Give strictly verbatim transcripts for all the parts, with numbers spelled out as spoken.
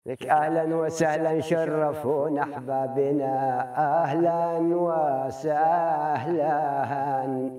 لك اهلا وسهلا شرفونا احبابنا، اهلا وسهلا.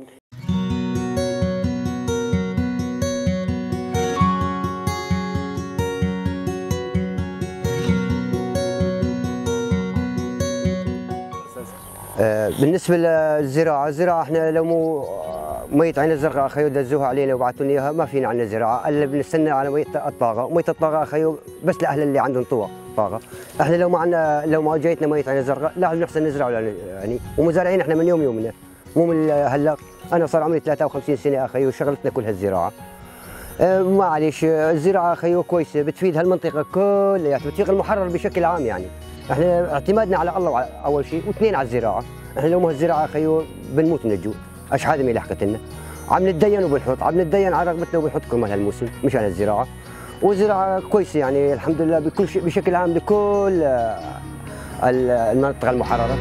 بالنسبه للزراعه، الزراعه احنا لو مو مية عين الزرقاء اخيو دزوها علينا وبعثوا لنا اياها ما فينا عندنا زراعه الا بنستنى على مية الطاقه، مية الطاقه اخيو بس لاهل اللي عندهم طوى طاقه. احنا لو ما عندنا لو ما جايتنا مية عين الزرقاء لا نحسن نزرع يعني، ومزارعين احنا من يوم يومنا مو من هلا. انا صار عمري ثلاثة وخمسين سنه اخيو وشغلتنا كلها الزراعه. أه معليش الزراعه اخيو كويسه بتفيد هالمنطقه كلها، بتفيد المحرر بشكل عام يعني. احنا اعتمادنا على الله اول شيء، واثنين على الزراعه. احنا لو ما الزراعه اخيو بنموت من الجوع. اش هذا ما لحقت لنا. عم نتدين وبنحط، عم نتدين على رغبتنا وبنحط كمان هالموسم مشان الزراعه. والزراعه كويسه يعني الحمد لله بكل شيء بشكل عام لكل المناطق المحرره.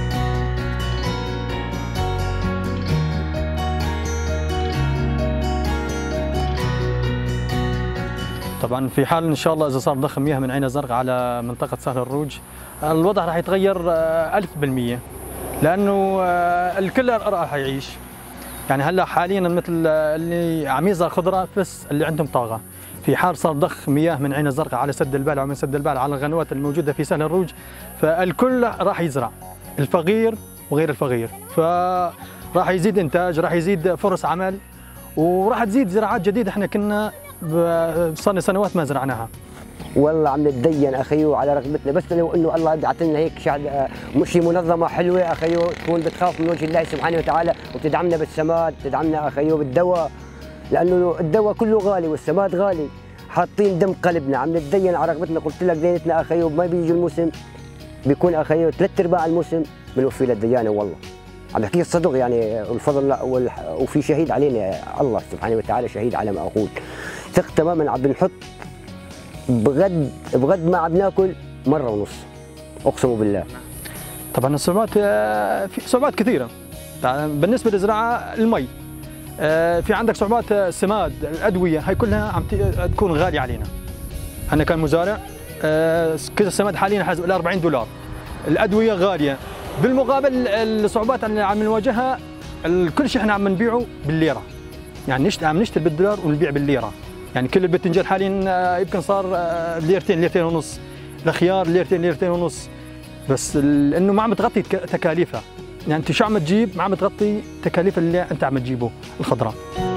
طبعا في حال ان شاء الله اذا صار ضخ مياه من عين الزرقاء على منطقه سهل الروج الوضع راح يتغير ألف بالمية، لانه الكل راح يعيش. يعني هلا حاليا مثل اللي عم يزرع خضره بس اللي عندهم طاقه. في حال صار ضخ مياه من عين الزرقاء على سد البالع ومن سد البالع على القنوات الموجوده في سهل الروج، فالكل راح يزرع، الفقير وغير الفقير، فراح يزيد انتاج، راح يزيد فرص عمل، وراح تزيد زراعات جديده احنا كنا صار لنا سنوات ما زرعناها. والله عم نتدين اخيو على رغبتنا، بس لو انه الله يبعث لنا هيك شعب مش منظمه حلوه اخيو تكون بتخاف من وجه الله سبحانه وتعالى وبتدعمنا بالسماد، بتدعمنا اخيو بالدواء، لانه الدواء كله غالي والسماد غالي. حاطين دم قلبنا عم نتدين على رغبتنا. قلت لك دينتنا اخيو ما بيجي الموسم بيكون اخيو ثلاث ارباع الموسم بنوفي للديانه. والله عم بحكي الصدق يعني، والفضل وفي شهيد علينا الله سبحانه وتعالى، شهيد على ما اقول. ثق تماما عم بنحط بغد بغد ما عم ناكل مره ونص اقسم بالله. طبعا الصعوبات في صعوبات كثيره بالنسبه للزراعه، المي في عندك صعوبات، السماد، الادويه، هي كلها عم تكون غاليه علينا. انا كمزارع كيس السماد حاليا حاسب الى أربعين دولار، الادويه غاليه، بالمقابل الصعوبات اللي عم نواجهها كل شيء احنا عم نبيعه بالليره، يعني نشتري عم نشتري بالدولار ونبيع بالليره. يعني كل البتنجان حاليا يمكن صار ليرتين ليرتين ونص، الخيار ليرتين ليرتين ونص، بس لانه ما عم تغطي تكاليفها. يعني انت شو عم تجيب ما عم تغطي تكاليف اللي انت عم تجيبه الخضراء.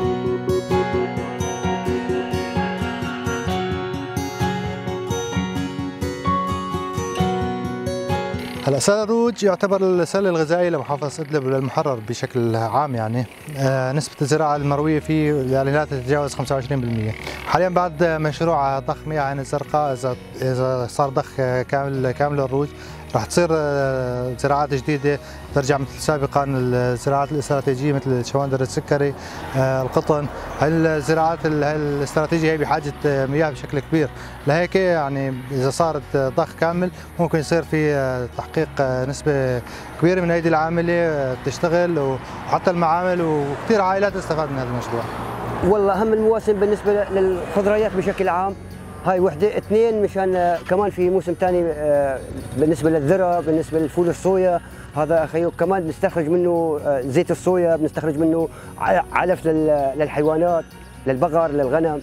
هلا سهل الروج يعتبر السله الغذائيه لمحافظه ادلب وللمحرر بشكل عام. يعني آه نسبه الزراعه المرويه فيه يعني لا تتجاوز خمسة وعشرين بالمئة. حاليا بعد مشروع ضخ مياه عين الزرقاء، اذا اذا صار ضخ كامل كامل الروج راح تصير زراعات جديده ترجع مثل سابقا الزراعات الاستراتيجيه مثل الشواندر السكري، القطن. هاي الزراعات الاستراتيجيه هي بحاجه مياه بشكل كبير، لهيك يعني اذا صارت ضخ كامل ممكن يصير في تحقيق نسبه كبيره من ايدي العامله تشتغل، وحتى المعامل وكثير عائلات استفاد من هذا المشروع. والله اهم المواسم بالنسبه للخضروات بشكل عام هاي وحده، اثنين مشان كمان في موسم ثاني بالنسبه للذره، بالنسبه للفول الصويا هذا اخيو كمان بنستخرج منه زيت الصويا، بنستخرج منه علف للحيوانات للبقر للغنم،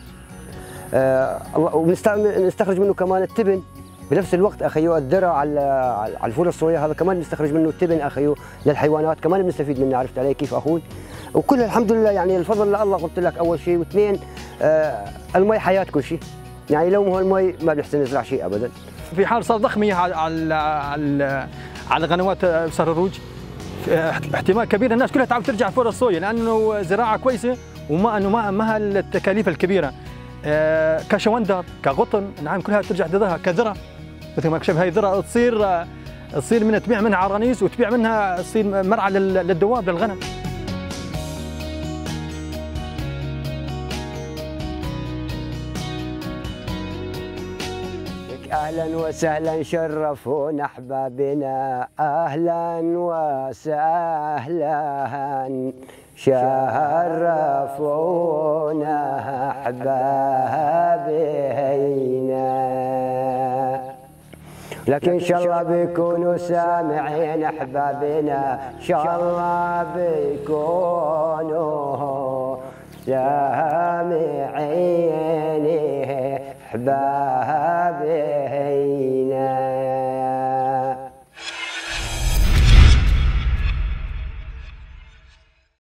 وبنستخرج منه كمان التبن بنفس الوقت اخيو. الذره على على الفول الصويا هذا كمان بنستخرج منه التبن اخيو للحيوانات، كمان بنستفيد منه. عرفت علي كيف اخوي؟ وكل الحمد لله يعني الفضل لله. قلت لك اول شيء، واثنين المي حياه كل شيء، يعني لو مو المي ما بنحسن نزرع شيء ابدا. في حال صار ضخ مياه على على على قنوات سهل الروج احتمال كبير الناس كلها تعود ترجع فول الصويا، لانه زراعه كويسه وما انه ما ما التكاليف الكبيره كشوندر كقطن، نعم كلها ترجع تذرها كذره مثل ما كشف. هاي ذره تصير تصير منها تبيع منها عرانيس، وتبيع منها تصير مرعى للدواب للغنم. اهلا وسهلا شرفونا احبابنا، اهلا وسهلا شرفونا احبابنا. لكن ان شاء الله بيكونوا سامعين احبابنا، ان شاء الله بيكونوا سامعين احبابنا.